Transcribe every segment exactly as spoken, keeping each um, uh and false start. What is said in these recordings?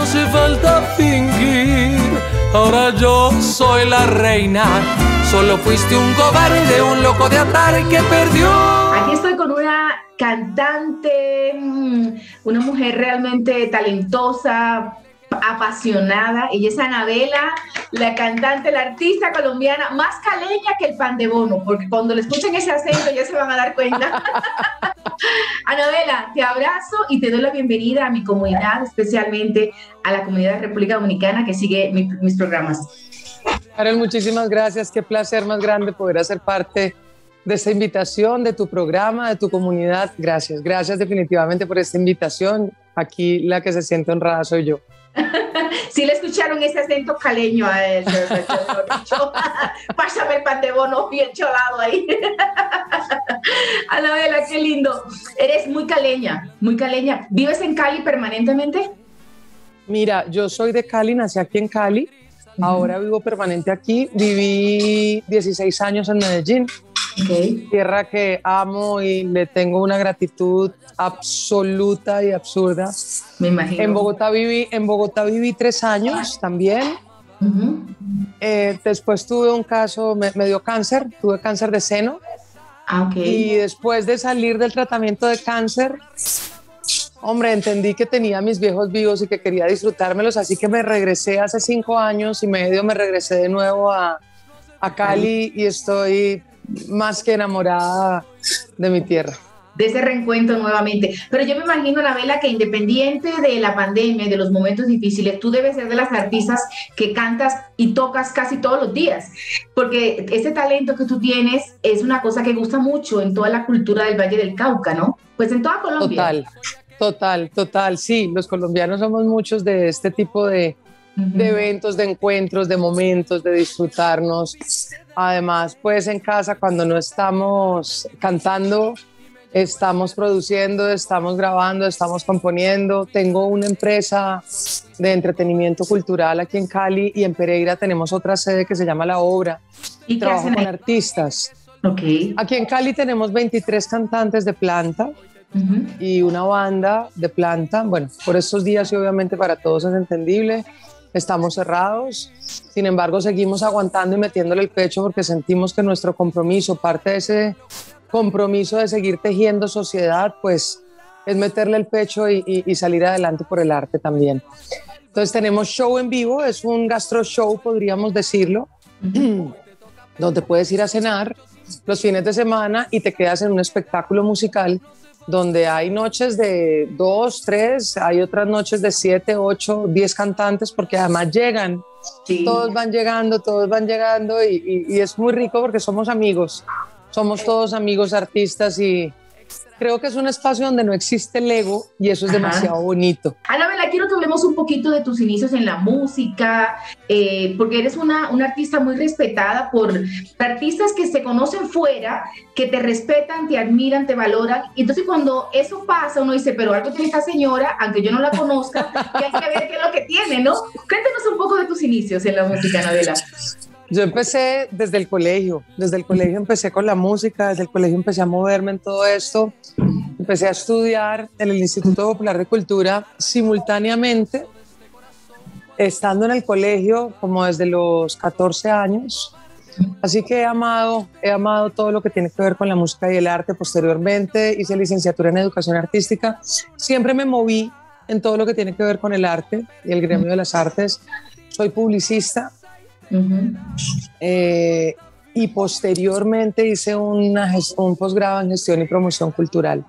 hace falta fingir. Ahora yo soy la reina. Solo fuiste un cobarde, un loco de atar que perdió. Aquí estoy con una cantante, una mujer realmente talentosa, apasionada. Ella es Anabela, la cantante, la artista colombiana más caleña que el pan de bono, porque cuando le escuchen ese acento ya se van a dar cuenta. Anabela, te abrazo y te doy la bienvenida a mi comunidad, especialmente a la comunidad de República Dominicana que sigue mi, mis programas. Karel, muchísimas gracias. Qué placer más grande poder hacer parte de esta invitación, de tu programa, de tu comunidad. Gracias, gracias definitivamente por esta invitación. Aquí la que se siente honrada soy yo. Sí le escucharon ese acento caleño a él. Pásame el pan de bono bien cholado ahí. Anabela, qué lindo. Eres muy caleña, muy caleña. ¿Vives en Cali permanentemente? Mira, yo soy de Cali, nací aquí en Cali. Ahora vivo permanente aquí. Viví dieciséis años en Medellín, okay. Tierra que amo y le tengo una gratitud absoluta y absurda. Me imagino. En Bogotá viví, en Bogotá viví tres años también. Uh-huh. Eh, después tuve un caso, me, me dio cáncer, tuve cáncer de seno. Ah, okay. Y después de salir del tratamiento de cáncer, hombre, entendí que tenía a mis viejos vivos y que quería disfrutármelos, así que me regresé hace cinco años y medio, me regresé de nuevo a, a Cali y estoy más que enamorada de mi tierra. De ese reencuentro nuevamente. Pero yo me imagino, Anabela, que independiente de la pandemia y de los momentos difíciles, tú debes ser de las artistas que cantas y tocas casi todos los días, porque ese talento que tú tienes es una cosa que gusta mucho en toda la cultura del Valle del Cauca, ¿no? Pues en toda Colombia. Total. Total, total, sí, los colombianos somos muchos de este tipo de, uh-huh. de eventos, de encuentros, de momentos, de disfrutarnos. Además, pues en casa cuando no estamos cantando, estamos produciendo, estamos grabando, estamos componiendo. Tengo una empresa de entretenimiento cultural aquí en Cali y en Pereira tenemos otra sede que se llama La Obra. ¿Y trabajo con artistas. Okay. Aquí en Cali tenemos veintitrés cantantes de planta. Uh-huh. Y una banda de planta. Bueno, por estos días y obviamente para todos es entendible, estamos cerrados, sin embargo seguimos aguantando y metiéndole el pecho porque sentimos que nuestro compromiso, parte de ese compromiso de seguir tejiendo sociedad, pues es meterle el pecho y, y, y salir adelante por el arte también. Entonces tenemos show en vivo, es un gastro show, podríamos decirlo, uh-huh. donde puedes ir a cenar los fines de semana y te quedas en un espectáculo musical donde hay noches de dos, tres, hay otras noches de siete, ocho, diez cantantes, porque además llegan, sí. todos van llegando, todos van llegando y, y, y es muy rico porque somos amigos, somos todos amigos artistas y creo que es un espacio donde no existe el ego y eso es Ajá. demasiado bonito. Anabela, quiero que hablemos un poquito de tus inicios en la música, eh, porque eres una, una artista muy respetada por artistas que se conocen fuera, que te respetan, te admiran, te valoran. Y entonces cuando eso pasa, uno dice, pero algo tiene esta señora, aunque yo no la conozca, que hay que ver qué es lo que tiene, ¿no? Cuéntanos un poco de tus inicios en la música, Anabela. Yo empecé desde el colegio, desde el colegio empecé con la música, desde el colegio empecé a moverme en todo esto, empecé a estudiar en el Instituto Popular de Cultura simultáneamente, estando en el colegio como desde los catorce años, así que he amado, he amado todo lo que tiene que ver con la música y el arte. Posteriormente hice licenciatura en Educación Artística, siempre me moví en todo lo que tiene que ver con el arte y el gremio de las artes, soy publicista. Uh-huh. Eh, y posteriormente hice una, un posgrado en gestión y promoción cultural,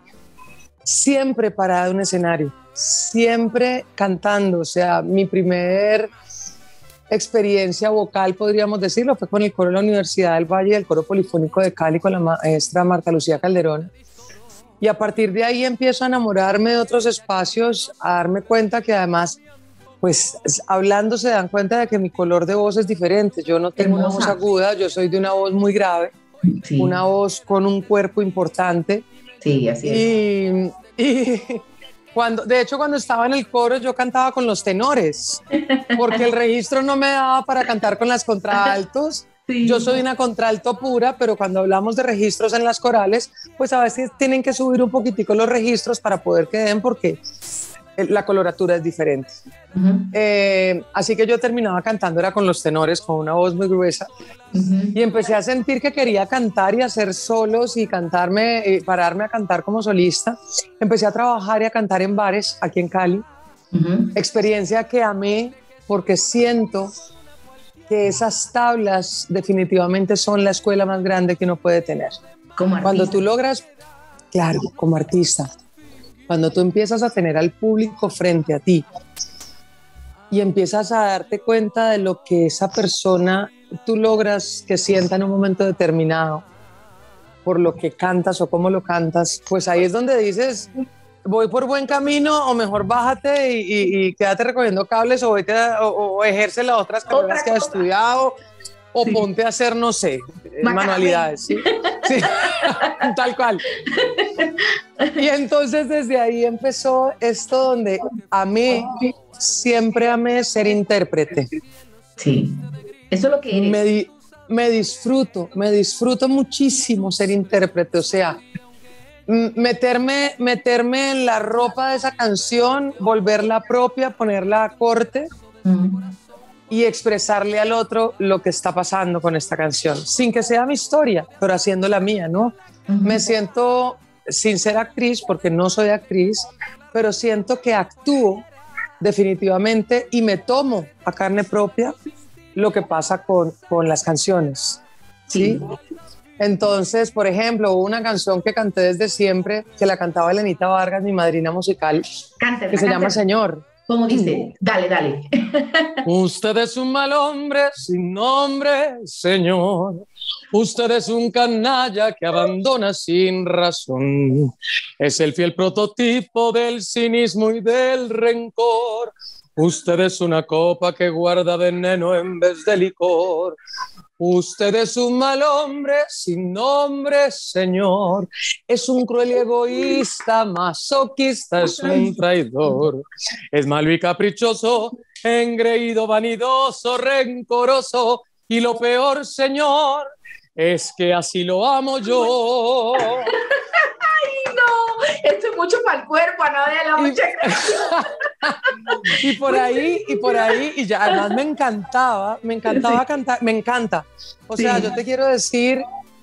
siempre parada en un escenario, siempre cantando. O sea, mi primer experiencia vocal, podríamos decirlo, fue con el coro de la Universidad del Valle, el coro polifónico de Cali, con la maestra Marta Lucía Calderón, y a partir de ahí empiezo a enamorarme de otros espacios, a darme cuenta que además, pues hablando se dan cuenta de que mi color de voz es diferente. Yo no tengo Hermosa. Una voz aguda, yo soy de una voz muy grave, sí. una voz con un cuerpo importante. Sí, así es. Y, y cuando, de hecho, cuando estaba en el coro yo cantaba con los tenores, porque el registro no me daba para cantar con las contraltos. Sí. Yo soy una contralto pura, pero cuando hablamos de registros en las corales, pues a veces tienen que subir un poquitico los registros para poder que den, porque la coloratura es diferente. Uh-huh. Eh, así que yo terminaba cantando, era con los tenores, con una voz muy gruesa, uh-huh. y empecé a sentir que quería cantar y hacer solos y cantarme, y pararme a cantar como solista. Empecé a trabajar y a cantar en bares aquí en Cali, uh-huh. experiencia que amé porque siento que esas tablas definitivamente son la escuela más grande que uno puede tener. Como artista. Cuando tú logras, claro, como artista, cuando tú empiezas a tener al público frente a ti y empiezas a darte cuenta de lo que esa persona tú logras que sienta en un momento determinado por lo que cantas o cómo lo cantas, pues ahí es donde dices, voy por buen camino o mejor bájate y, y, y quédate recogiendo cables o, vete a, o, o ejerce las otras carreras que has estudiado o sí. ponte a hacer, no sé, Macarame. manualidades. ¿Sí? Sí. Tal cual. Y entonces desde ahí empezó esto donde amé, siempre amé ser intérprete. Sí, eso es lo que eres. Me, di, me disfruto, me disfruto muchísimo ser intérprete, o sea, meterme, meterme en la ropa de esa canción, volverla propia, ponerla a corte uh-huh. y expresarle al otro lo que está pasando con esta canción, sin que sea mi historia, pero haciendo la mía, ¿no? Uh-huh. Me siento, sin ser actriz, porque no soy actriz, pero siento que actúo definitivamente y me tomo a carne propia lo que pasa con, con las canciones, ¿sí? sí. Entonces, por ejemplo, hubo una canción que canté desde siempre, que la cantaba Elenita Vargas, mi madrina musical, cántela, que se cántela. llama Señor. ¿Cómo dice? Dale, dale. Usted es un mal hombre sin nombre, señor. Usted es un canalla que abandona sin razón. Es el fiel prototipo del cinismo y del rencor. Usted es una copa que guarda veneno en vez de licor. Usted es un mal hombre sin nombre, señor. Es un cruel y egoísta, masoquista, es un traidor. Es malo y caprichoso, engreído, vanidoso, rencoroso. Y lo peor, señor, es que así lo amo yo. ¡Ay, no! Esto es mucho para el cuerpo, a nadie le da mucha gracia. Y por ahí, y por ahí, y ya además me encantaba, me encantaba sí. cantar, me encanta. O sí. sea, yo te quiero decir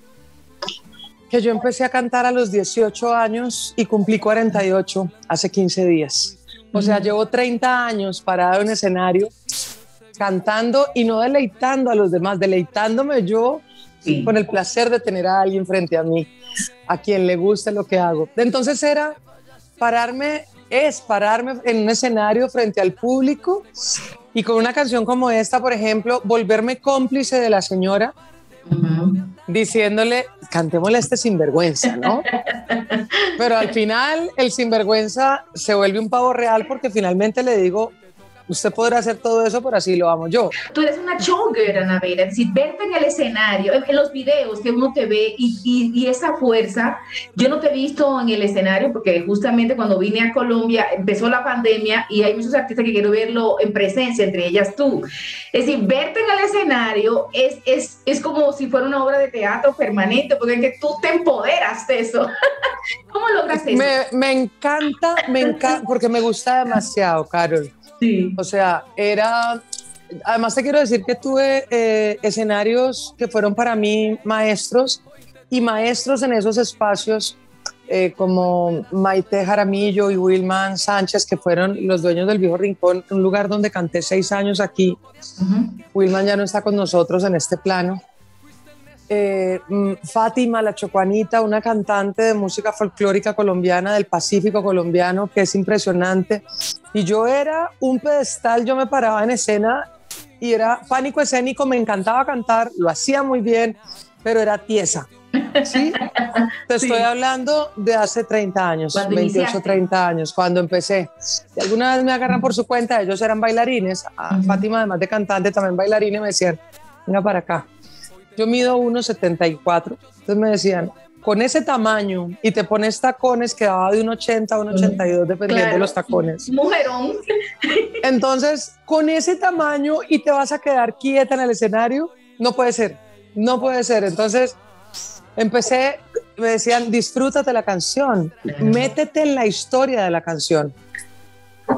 que yo empecé a cantar a los dieciocho años y cumplí cuarenta y ocho hace quince días. O sea, mm. llevo treinta años parado en escenario, cantando y no deleitando a los demás, deleitándome yo sí. con el placer de tener a alguien frente a mí, a quien le guste lo que hago. Entonces era pararme... es pararme en un escenario frente al público y con una canción como esta, por ejemplo, volverme cómplice de la señora, uh-huh. diciéndole, cantémosle a este sinvergüenza, ¿no? Pero al final el sinvergüenza se vuelve un pavo real porque finalmente le digo, usted podrá hacer todo eso, pero así lo amo yo. Tú eres una showgirl, Ana Vera, es decir, verte en el escenario, en, en los videos que uno te ve y, y, y esa fuerza. Yo no te he visto en el escenario porque justamente cuando vine a Colombia empezó la pandemia y hay muchos artistas que quiero verlo en presencia, entre ellas tú. Es decir, verte en el escenario es, es, es como si fuera una obra de teatro permanente, porque es que tú te empoderas de eso. ¿Cómo logras eso? Me, me encanta, me encanta, porque me gusta demasiado, Carol. Sí. O sea, era... Además te quiero decir que tuve eh, escenarios que fueron para mí maestros y maestros en esos espacios eh, como Maite Jaramillo y Wilman Sánchez, que fueron los dueños del Viejo Rincón, un lugar donde canté seis años aquí. Uh-huh. Wilman ya no está con nosotros en este plano. Eh, Fátima, la Chocuanita, una cantante de música folclórica colombiana del Pacífico colombiano que es impresionante, y yo era un pedestal, yo me paraba en escena y era pánico escénico, me encantaba cantar, lo hacía muy bien, pero era tiesa, ¿sí? Te sí. estoy hablando de hace treinta años, veintiocho, treinta años, cuando empecé. Y alguna vez me agarran por su cuenta, ellos eran bailarines, uh-huh. Fátima además de cantante, también bailarina, y me decían, venga para acá. Yo mido uno setenta y cuatro, entonces me decían, con ese tamaño y te pones tacones que daba de uno ochenta a uno ochenta y dos dependiendo claro. de los tacones. Mujerón. Entonces, con ese tamaño y te vas a quedar quieta en el escenario, no puede ser, no puede ser. Entonces, empecé, me decían, disfrútate la canción, claro. métete en la historia de la canción.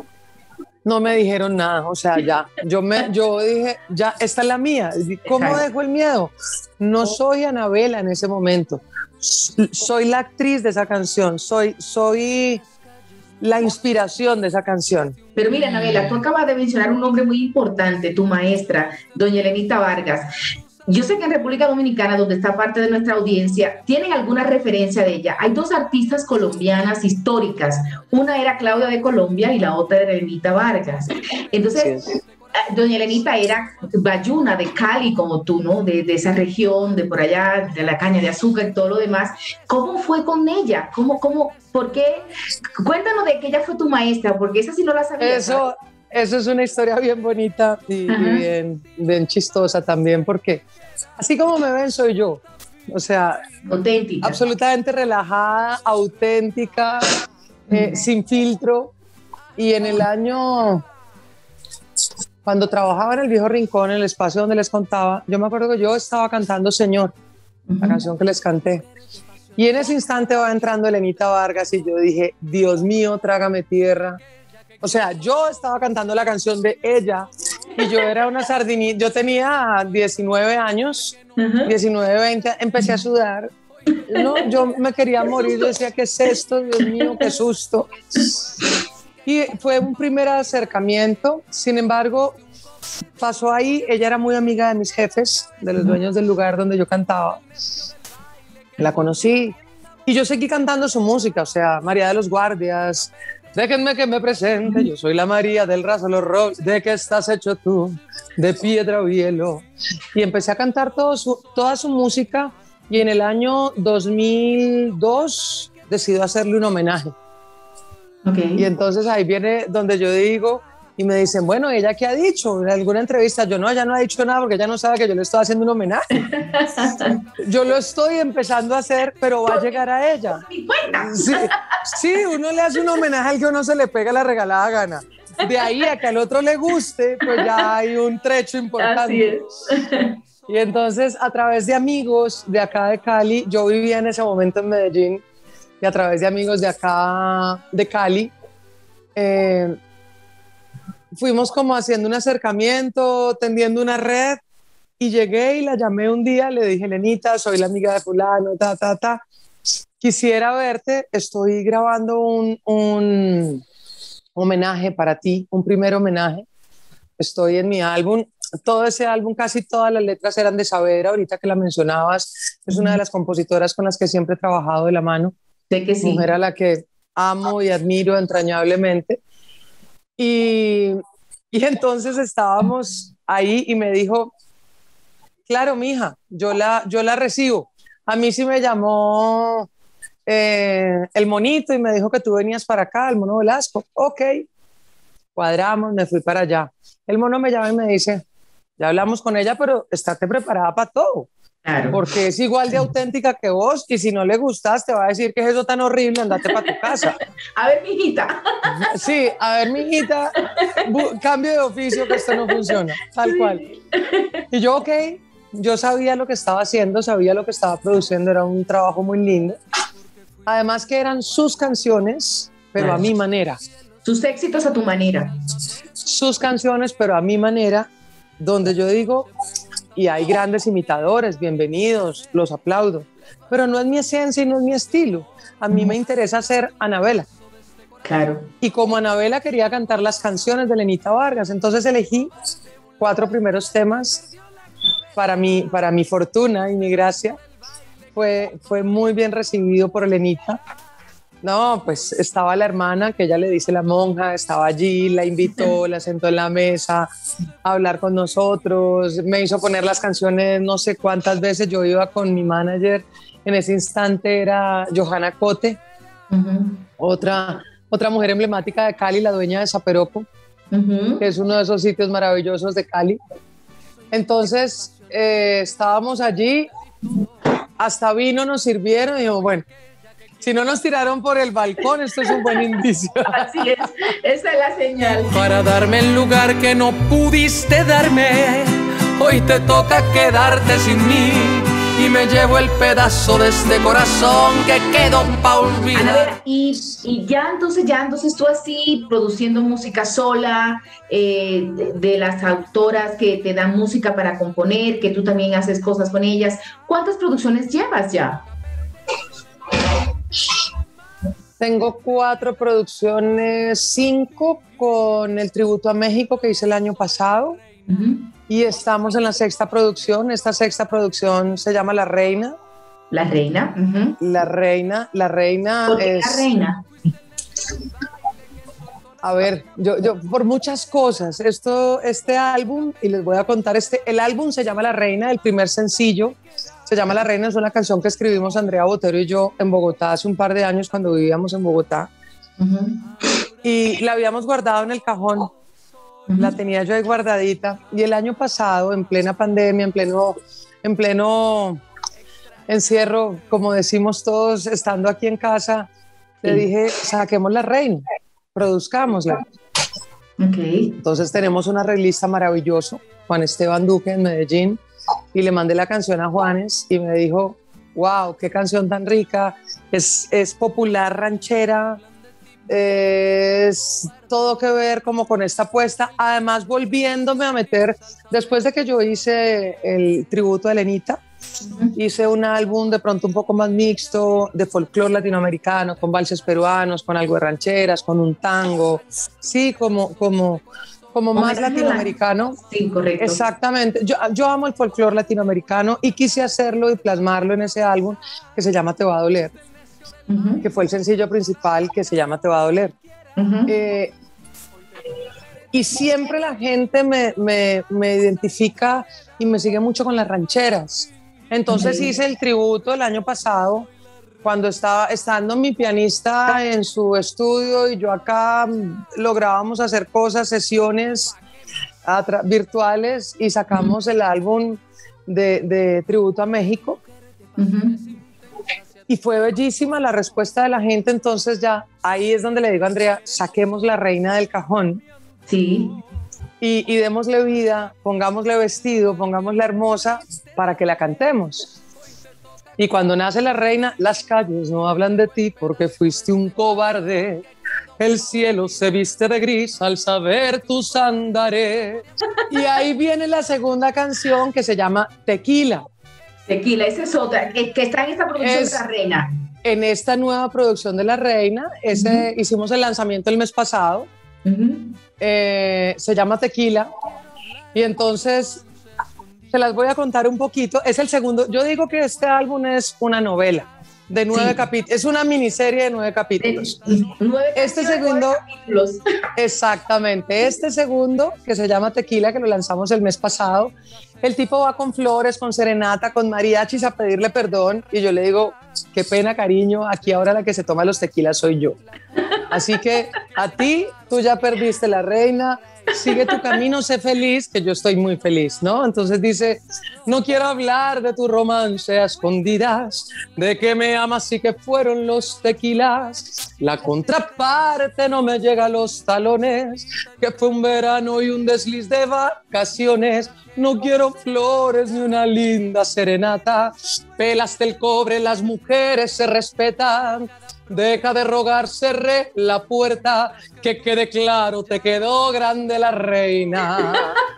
no me dijeron nada, o sea, ya, yo, me, yo dije, ya, esta es la mía. ¿Cómo Exacto. dejo el miedo? No soy Anabela en ese momento, soy la actriz de esa canción, soy, soy la inspiración de esa canción. Pero mira, Anabela, tú acabas de mencionar un nombre muy importante, tu maestra, doña Elenita Vargas. Yo sé que en República Dominicana, donde está parte de nuestra audiencia, tienen alguna referencia de ella. Hay dos artistas colombianas históricas. Una era Claudia de Colombia y la otra era Elenita Vargas. Entonces, sí. doña Elenita era bayuna de Cali, como tú, ¿no? De, de esa región, de por allá, de la caña de azúcar y todo lo demás. ¿Cómo fue con ella? ¿Cómo, cómo, por qué? Cuéntanos de que ella fue tu maestra, porque esa sí no la sabía. Eso... Eso es una historia bien bonita y, y bien, bien chistosa también, porque así como me ven soy yo, o sea, auténtica, absolutamente relajada, auténtica, eh, sin filtro. Y en el año, cuando trabajaba en el Viejo Rincón, en el espacio donde les contaba, yo me acuerdo que yo estaba cantando Señor, uh-huh. la canción que les canté. Y en ese instante va entrando Elenita Vargas y yo dije, Dios mío, trágame tierra. O sea, yo estaba cantando la canción de ella y yo era una sardinita, yo tenía diecinueve años, uh-huh. diecinueve, veinte, empecé a sudar, no, yo me quería morir, yo decía, ¿qué es esto? Dios mío, qué susto. Y fue un primer acercamiento, sin embargo, pasó ahí, ella era muy amiga de mis jefes, de los dueños del lugar donde yo cantaba, la conocí y yo seguí cantando su música, o sea, María de los Guardias, déjenme que me presente, yo soy la María del raso de los rocks, ¿de qué estás hecho tú? De piedra o hielo. Y empecé a cantar todo su, toda su música y en el año dos mil dos decidí hacerle un homenaje. Okay. Y entonces ahí viene donde yo digo, y me dicen, bueno, ¿ella qué ha dicho? En alguna entrevista, yo no, ella no ha dicho nada porque ella no sabe que yo le estoy haciendo un homenaje. Yo lo estoy empezando a hacer, pero va a llegar a ella. Sí, sí, uno le hace un homenaje al que uno se le pega la regalada gana. De ahí a que al otro le guste, pues ya hay un trecho importante. Así es. Y entonces, a través de amigos de acá de Cali, yo vivía en ese momento en Medellín, y a través de amigos de acá de Cali, eh, fuimos como haciendo un acercamiento, tendiendo una red, y llegué y la llamé un día, le dije, Elenita, soy la amiga de fulano, ta, ta, ta, quisiera verte, estoy grabando un, un homenaje para ti, un primer homenaje, estoy en mi álbum, todo ese álbum, casi todas las letras eran de Saavedra, ahorita que la mencionabas, es una de las compositoras con las que siempre he trabajado de la mano, sé que sí. Mujer a la que amo y admiro entrañablemente. Y, y entonces estábamos ahí y me dijo, claro, mija, yo la, yo la recibo. A mí sí me llamó eh, el monito y me dijo que tú venías para acá, el mono Velasco. Ok, cuadramos, me fui para allá. El mono me llama y me dice, ya hablamos con ella, pero estate preparada para todo. Claro. Porque es igual de auténtica que vos y si no le gustas te va a decir que es eso tan horrible, andate para tu casa. A ver, mijita. Sí, a ver, mijita, cambio de oficio que esto no funciona, tal cual. Y yo, ok, yo sabía lo que estaba haciendo, sabía lo que estaba produciendo, era un trabajo muy lindo. Además que eran sus canciones, pero claro. a mi manera. Sus éxitos a tu manera. Sus canciones, pero a mi manera, donde yo digo... Y hay grandes imitadores, bienvenidos, los aplaudo. Pero no es mi esencia y no es mi estilo. A mí me interesa ser Anabela. Claro. Y como Anabela quería cantar las canciones de Elenita Vargas, entonces elegí cuatro primeros temas para mi, para mi fortuna y mi gracia. Fue, fue muy bien recibido por Elenita. No, pues estaba la hermana, que ella le dice la monja, estaba allí, la invitó, la sentó en la mesa a hablar con nosotros, me hizo poner las canciones no sé cuántas veces, yo iba con mi manager, en ese instante era Johanna Cote, uh-huh. otra, otra mujer emblemática de Cali, la dueña de Zaperoco, uh-huh. que es uno de esos sitios maravillosos de Cali. Entonces eh, estábamos allí, hasta vino nos sirvieron y dijimos, bueno, si no nos tiraron por el balcón, esto es un buen indicio. Así es, esa es la señal. Para darme el lugar que no pudiste darme, hoy te toca quedarte sin mí. y me llevo el pedazo de este corazón que quedó pa' olvidar. Ana Bela, y, y ya entonces, ya entonces tú así produciendo música sola, eh, de, de las autoras que te dan música para componer, que tú también haces cosas con ellas, ¿cuántas producciones llevas ya? Tengo cuatro producciones, cinco con el tributo a México que hice el año pasado. Uh-huh. Y estamos en la sexta producción. Esta sexta producción se llama La Reina. La Reina. Uh-huh. La Reina. La Reina ¿Por qué es... La Reina? A ver, yo, yo por muchas cosas. Esto, este álbum, y les voy a contar, este, el álbum se llama La Reina, el primer sencillo se llama La Reina, es una canción que escribimos Andrea Botero y yo en Bogotá hace un par de años cuando vivíamos en Bogotá. Uh-huh. Y la habíamos guardado en el cajón. Uh-huh. La tenía yo ahí guardadita. Y el año pasado, en plena pandemia, en pleno, en pleno encierro, como decimos todos, estando aquí en casa, le dije, saquemos La Reina, produzcámosla. Okay. Entonces tenemos un arreglista maravilloso, Juan Esteban Duque, en Medellín, y le mandé la canción a Juanes y me dijo, wow, qué canción tan rica, es, es popular, ranchera, es todo que ver como con esta apuesta, además volviéndome a meter, después de que yo hice el tributo a Elenita, uh-huh. hice un álbum de pronto un poco más mixto, de folclore latinoamericano, con valses peruanos, con algo de rancheras, con un tango, sí, como, como, como más latinoamericano. Sí, correcto. Exactamente, yo, yo amo el folclore latinoamericano y quise hacerlo y plasmarlo en ese álbum que se llama Te va a doler. Uh-huh. Que fue el sencillo principal que se llama Te va a doler. Uh-huh. Eh, y siempre la gente me, me, me identifica y me sigue mucho con las rancheras. Entonces uh-huh. hice el tributo el año pasado, cuando estaba estando mi pianista en su estudio y yo acá lográbamos hacer cosas, sesiones atra- virtuales y sacamos uh-huh. el álbum de, de Tributo a México. Uh-huh. Y fue bellísima la respuesta de la gente, entonces ya ahí es donde le digo a Andrea, saquemos La Reina del cajón. Sí. Y, y démosle vida, pongámosle vestido, pongámosla hermosa para que la cantemos. Y cuando nace La Reina, las calles no hablan de ti porque fuiste un cobarde. El cielo se viste de gris al saber tus andares. Y ahí viene la segunda canción que se llama Tequila. Tequila, esa es otra, que, que está en esta producción es, de La Reina. En esta nueva producción de La Reina, ese, uh-huh. hicimos el lanzamiento el mes pasado, uh-huh. eh, se llama Tequila, y entonces se las voy a contar un poquito. Es el segundo, yo digo que este álbum es una novela de nueve sí. capítulos, es una miniserie de nueve capítulos. De, nueve este segundo, nueve capítulos. Exactamente, este segundo que se llama Tequila, que lo lanzamos el mes pasado, el tipo va con flores, con serenata, con mariachis a pedirle perdón y yo le digo, qué pena, cariño, aquí ahora la que se toma los tequilas soy yo. Así que a ti, tú ya perdiste La Reina, sigue tu camino, sé feliz, que yo estoy muy feliz, ¿no? Entonces dice, no quiero hablar de tu romance a escondidas, de que me amas y que fueron los tequilas, la contraparte no me llega a los talones, que fue un verano y un desliz de vacaciones, no quiero flores ni una linda serenata, pelaste el cobre, las mujeres se respetan, deja de rogar, cerré la puerta, que quede claro, te quedó grande la reina.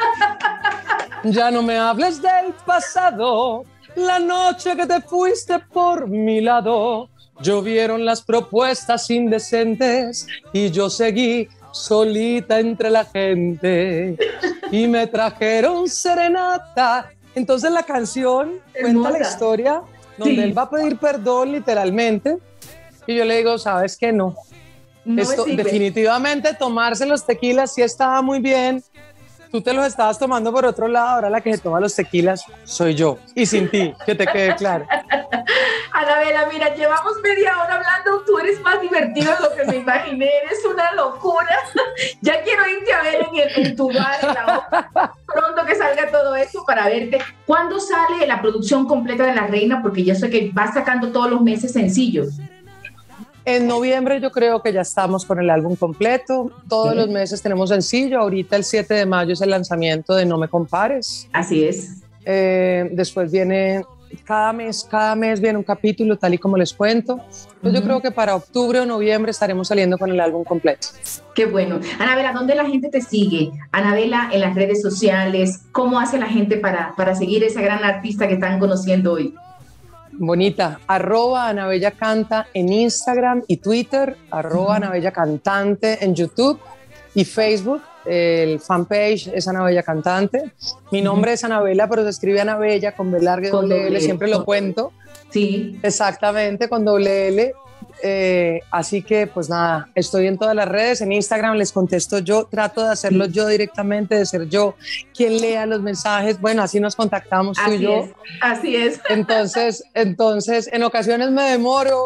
Ya no me hables del pasado, la noche que te fuiste por mi lado, llovieron las propuestas indecentes y yo seguí solita entre la gente y me trajeron serenata. Entonces la canción cuenta la historia donde sí. él va a pedir perdón literalmente. Y yo le digo, ¿sabes qué? No. no Esto, definitivamente tomarse los tequilas sí estaba muy bien. Tú te los estabas tomando por otro lado, ahora la que se toma los tequilas soy yo. Y sin ti, que te quede claro. Ana Bela, mira, llevamos media hora hablando, tú eres más divertido de lo que me imaginé, eres una locura. Ya quiero irte a ver en, el, en tu bar, en la obra. Pronto que salga todo esto para verte. ¿Cuándo sale la producción completa de La Reina? Porque yo sé que vas sacando todos los meses sencillos. En noviembre yo creo que ya estamos con el álbum completo, todos sí. los meses tenemos sencillo, ahorita el siete de mayo es el lanzamiento de No Me Compares. Así es. Eh, después viene cada mes, cada mes viene un capítulo, tal y como les cuento. Entonces uh-huh. yo creo que para octubre o noviembre estaremos saliendo con el álbum completo. Qué bueno. Anabela, ¿dónde la gente te sigue? Anabela, en las redes sociales, ¿cómo hace la gente para, para seguir esa gran artista que están conociendo hoy? Bonita, arroba Anabella Canta en Instagram y Twitter, arroba uh-huh. Anabella Cantante en YouTube y Facebook. El fanpage es Anabella Cantante. Mi nombre uh-huh. es Anabela, pero se escribe Anabella con B larga y doble L, siempre lo cuento. Sí. Exactamente, con doble L. Eh, así que pues nada, estoy en todas las redes, en Instagram les contesto yo, trato de hacerlo yo directamente, de ser yo quien lea los mensajes, bueno, así nos contactamos tú así y yo. Es, así es. Entonces, entonces, en ocasiones me demoro,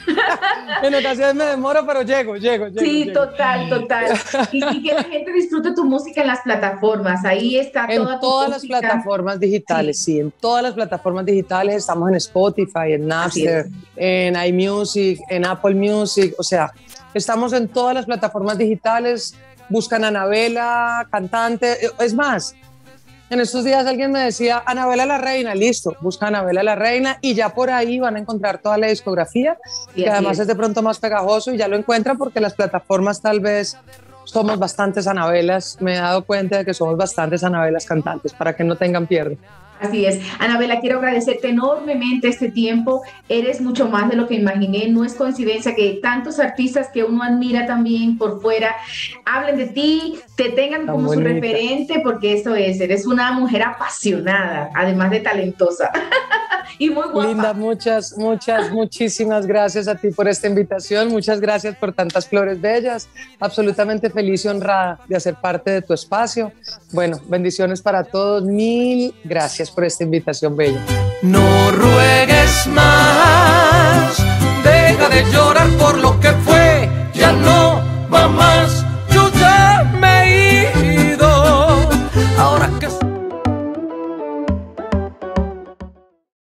en ocasiones me demoro, pero llego, llego, llego. Sí, llego. total, total. Y, y que la gente disfrute tu música en las plataformas, ahí está en toda tu todas música. las plataformas digitales, sí. sí, en todas las plataformas digitales, estamos en Spotify, en Napster, en iMusic, en Apple Music, o sea, estamos en todas las plataformas digitales, buscan a Anabela, cantante, es más, en estos días alguien me decía, Anabela la Reina, listo, busca a Anabela la Reina y ya por ahí van a encontrar toda la discografía, sí, que además es. es de pronto más pegajoso y ya lo encuentran porque las plataformas tal vez somos bastantes Anabelas, me he dado cuenta de que somos bastantes Anabelas cantantes, para que no tengan pierde. Así es. Anabela, quiero agradecerte enormemente este tiempo. Eres mucho más de lo que imaginé. No es coincidencia que tantos artistas que uno admira también por fuera hablen de ti, te tengan Tan como bonita. Su referente, porque eso es. Eres una mujer apasionada, además de talentosa. Y muy guapa. Linda, muchas, muchas, muchísimas gracias a ti por esta invitación. Muchas gracias por tantas flores bellas. Absolutamente feliz y honrada de hacer parte de tu espacio. Bueno, bendiciones para todos. Mil gracias por esta invitación bella. No ruegues más.